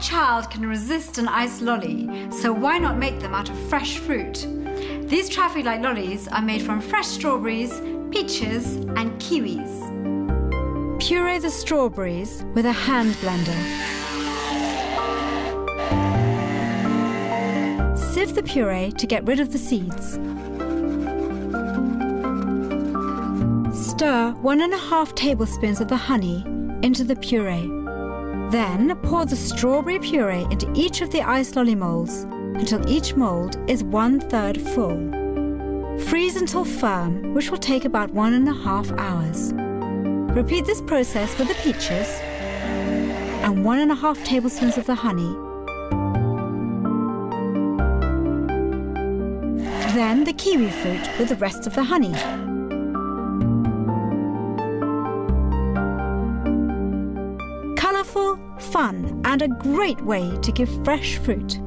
child can resist an iced lolly, so why not make them out of fresh fruit? These traffic light lollies are made from fresh strawberries, peaches, and kiwis. Puree the strawberries with a hand blender. Sieve the puree to get rid of the seeds. Stir 1½ tablespoons of the honey into the puree. Then pour the strawberry puree into each of the ice lolly molds until each mold is 1/3 full. Freeze until firm, which will take about 1½ hours. Repeat this process with the peaches and 1½ tablespoons of the honey. Then the kiwi fruit with the rest of the honey. Colourful, fun, and a great way to give fresh fruit.